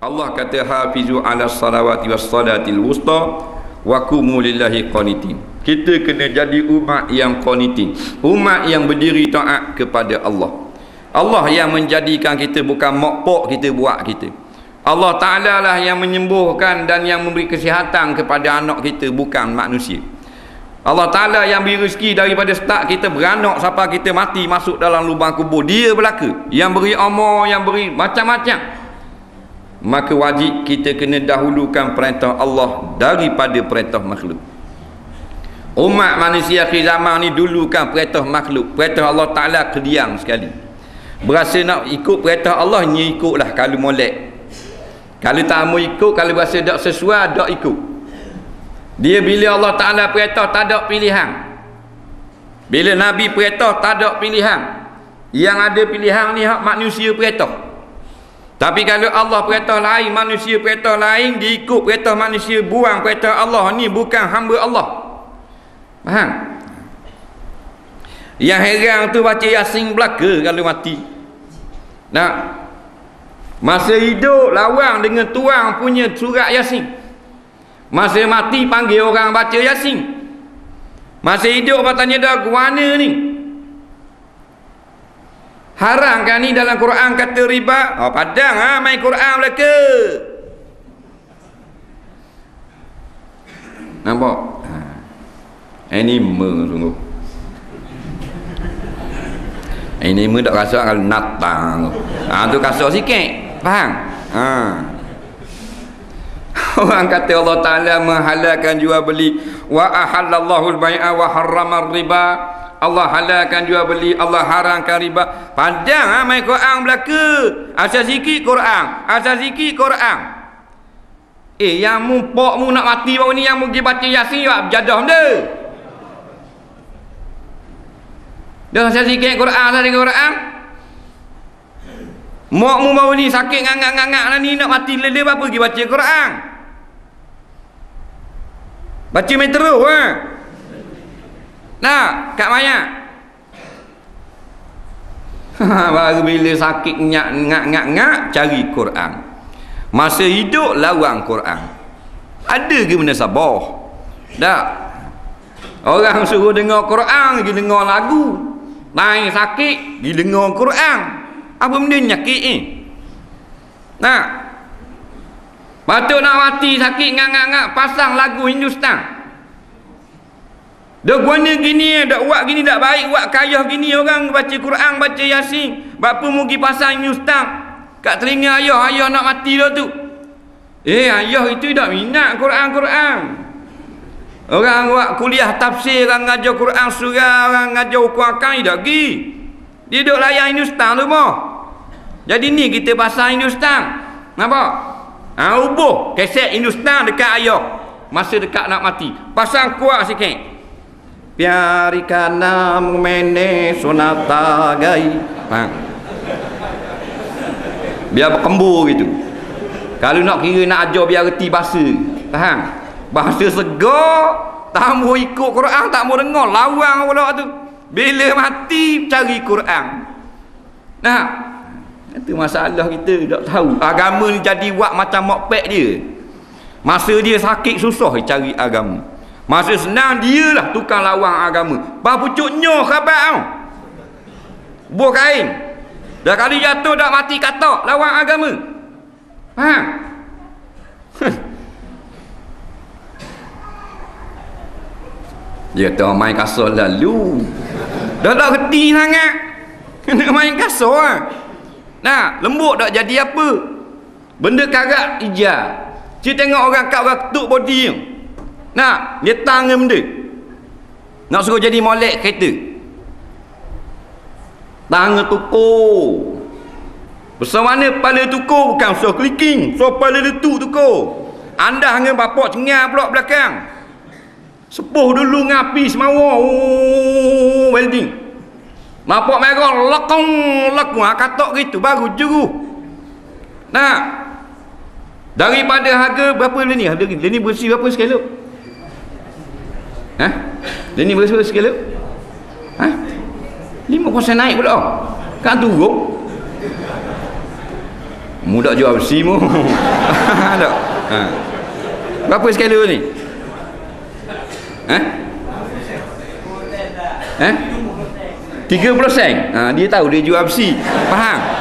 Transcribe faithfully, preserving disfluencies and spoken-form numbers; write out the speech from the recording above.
Allah kata hafizu ala salawati was salatil wusta wa qumu lillahi qanitin. Kita kena jadi umat yang qanitin, umat yang berdiri taat kepada Allah. Allah yang menjadikan kita, bukan mokpok kita buat kita. Allah Ta'ala lah yang menyembuhkan dan yang memberi kesihatan kepada anak kita, bukan manusia. Allah Ta'ala yang beri rezeki daripada start kita beranak sampai kita mati masuk dalam lubang kubur. Dia belaka, yang beri umur, yang beri macam-macam. Maka wajib kita kena dahulukan perintah Allah daripada perintah makhluk. Umat manusia akhir zaman ni dulukan perintah makhluk. Perintah Allah Ta'ala kediam sekali. Berasa nak ikut perintah Allah, ni ikutlah kalau molek. Kalau tak mau ikut, kalau berasa tak sesuai, tak ikut. Dia bila Allah Ta'ala perintah, tak ada pilihan. Bila Nabi perintah, tak ada pilihan. Yang ada pilihan ni hak manusia perintah. Tapi kalau Allah perintah lain, manusia perintah lain, diikut perintah manusia, buang perintah Allah, ni bukan hamba Allah. Faham? Yang heran tu baca Yasin belaka kalau mati. Nah, masa hidup lawan dengan tuang punya surat Yasin. Masa mati panggil orang baca Yasin. Masa hidup patanya dah guana ni. Haram kan ni dalam Quran kata riba. Oh, padang ha main Quran belaka. Nampak? Ha. Anime sungguh. Anime tak rasa kalau natang. Ha tu kasar sikit. Faham? Ha. Orang kata Allah Ta'ala menghalalkan jual beli. Wa ahallallahu al-bai'a wa harrama riba. Allah halalkan jual beli, Allah haramkan riba. Padang ha, main Quran belaka. Asal sikit Quran, asal sikit Quran. Eh, yang mu pok mu nak mati baru ni, yang mu pergi baca Yasin buat berjadah benda. Dah asal sikit Quran, asal sikit Quran. Mak mu baru ni sakit ngangak-ngangak lah ni, nak mati lele apa pergi baca Quran. Baca main terus ha. Nah, kat banyak. Baru bila sakit ngak-ngak-ngak cari Quran. Masa hidup lawan Quran. Ada ke benda sabar? Tak. Orang suruh dengar Quran, pergi dengar lagu. Lain sakit, pergi dengar Quran. Apa benda nyakit ni? Nah. Patut nak mati sakit ngak-ngak-ngak pasang lagu Hindustan. Dah guna gini, dah buat gini tak baik, buat kayah gini orang baca Quran, baca Yasin. Bapa mugi pasang Ustaz kat telinga ayah, ayah nak mati dah tu. Eh, ayah itu tak minat Quran-Quran. Orang buat kuliah tafsir, orang ngajar Quran surah, orang ngajar hukum akal tak pergi. Dia duk layan Ustaz tu mah. Jadi ni kita pasang Ustaz. Nampak? Ha, ubuh keset Ustaz dekat ayah masa dekat nak mati. Pasang kuat sikit. Pyari kana mene sonata gai. Ha. Biar berkembur gitu. Kalau nak kira nak ajar biar reti bahasa. Faham? Bahasa segar, tak mau ikut Quran, tak mau dengar, lawang pula tu. Bila mati cari Quran. Nah, itu masalah kita tak tahu. Agama ni jadi buat macam mokpek dia. Masa dia sakit susah cari agama. Masa senang dia lah tukang lawang agama. Bah pucuknya khabar tau. Buah kain. Dah kali jatuh dah mati katak lawang agama. Ha. Dia tu main kasar lalu. Dah tak reti sangat. Kena main kasar lah. Nah, lembut tak jadi apa. Benda karat ijaz. Cik tengok orang kat orang ketuk body yang. Nah, dia tangan benda. Nak suruh jadi molek kereta. Tangan tukur. Besar mana kepala tukur, bukan so clicking, so kepala letup tukur. Anda dengan bapak cengar pula belakang. Sepuh dulu ngapi semawa. Oh, welding. Bapak merah lekong lekong katok gitu baru juru. Nah, daripada harga berapa ni? Harga ni bersih berapa sekali? Ha? Dia ni berapa sekali? Ha? lima peratus naik pula. Kan turun. Mudah jual besi mu. Tak. Ha. Berapa skala ni? Eh? Eh? tiga puluh sen. Ha, dia tahu dia jual besi. Faham?